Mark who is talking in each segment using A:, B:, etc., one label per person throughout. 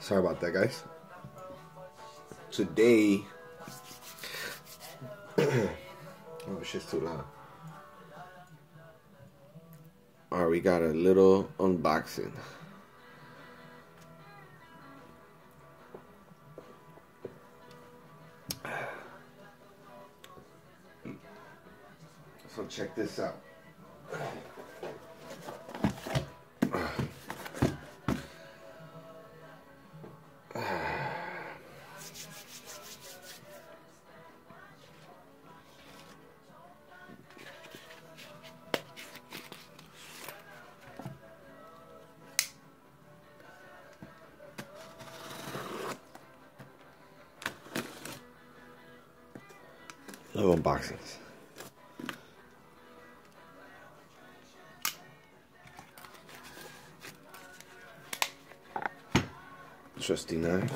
A: Sorry about that, guys. Today, oh, shit's too loud. Alright, we got a little unboxing. So check this out. Little unboxings. Trusty knife.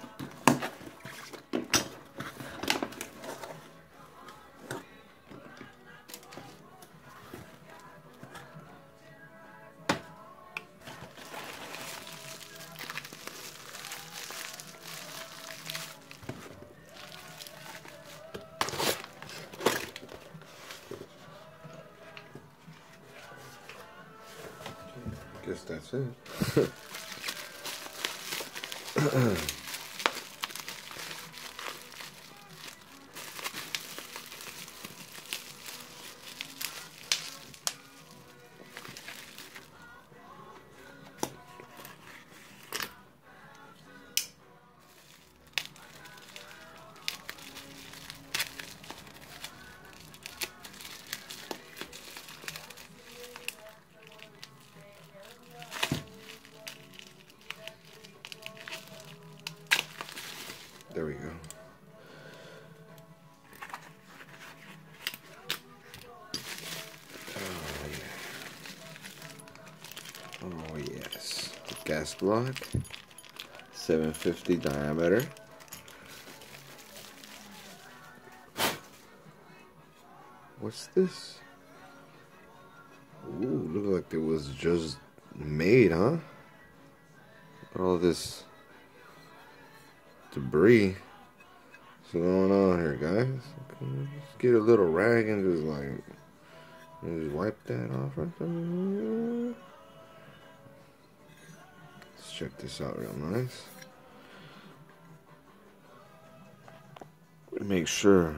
A: Guess that's it. There we go. Oh yes. The gas block. 750 diameter. What's this? Ooh, look like it was just made, huh? All this debris. What's going on here, guys? Just get a little rag and just wipe that off right there. Let's check this out real nice. Make sure.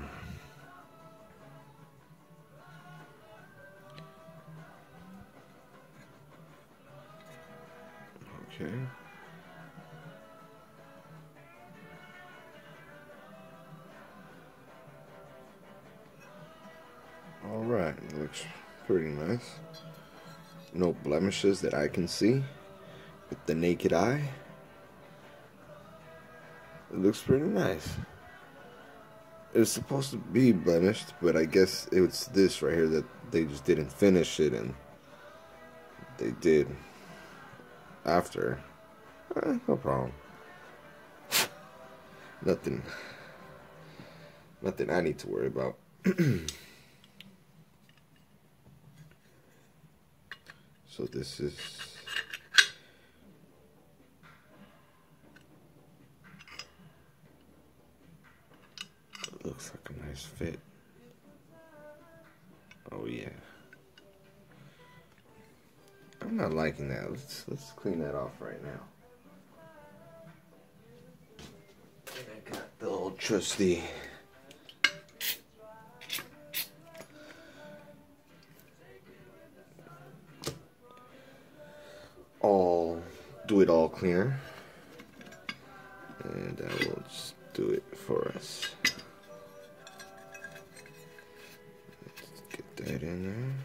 A: Okay. Alright, it looks pretty nice. No blemishes that I can see with the naked eye. It looks pretty nice. It's supposed to be blemished, but I guess it's this right here that they just didn't finish it, and they did after. No problem. Nothing I need to worry about. So this is looks like a nice fit. Oh yeah. I'm not liking that. Let's clean that off right now. And I got the old trusty do it all cleaner, and I will just do it for us. Let's get that in there.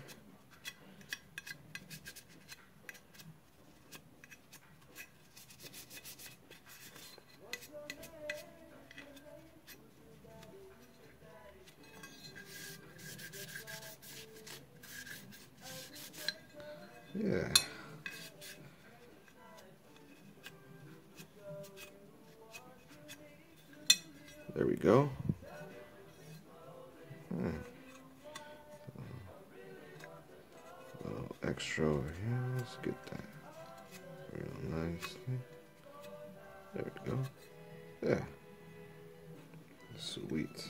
A: Yeah. There we go. A little extra over here. Let's get that real nicely. There we go. Yeah. Sweet.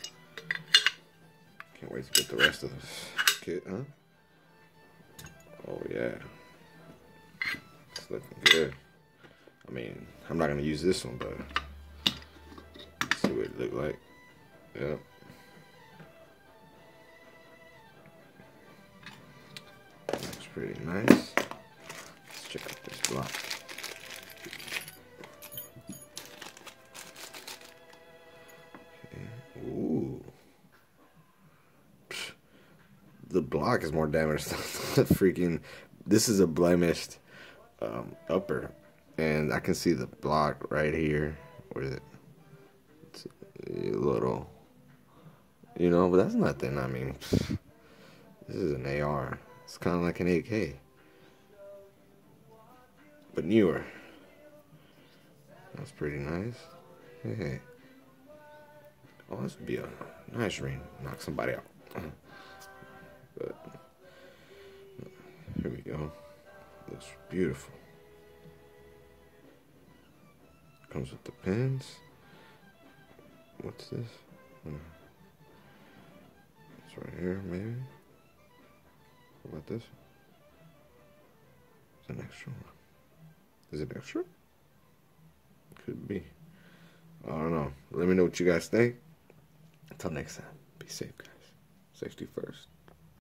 A: Can't wait to get the rest of this kit, huh? Oh, yeah. It's looking good. I mean, I'm not going to use this one, but let's see what it look like. Yep. Looks pretty nice. Let's check out this block. Okay. Ooh. Psh. The block is more damaged than the freaking... This is a blemished upper. And I can see the block right here. Where is it? It's a little... You know, but that's nothing. I mean, this is an AR. It's kind of like an AK. But newer. That's pretty nice. Hey. Oh, this would be a nice ring. Knock somebody out. But here we go. Looks beautiful. Comes with the pins. What's this? It's right here, maybe. What about this? It's an extra one. Is it extra? Could be. I don't know. Let me know what you guys think. Until next time, be safe, guys. Safety first.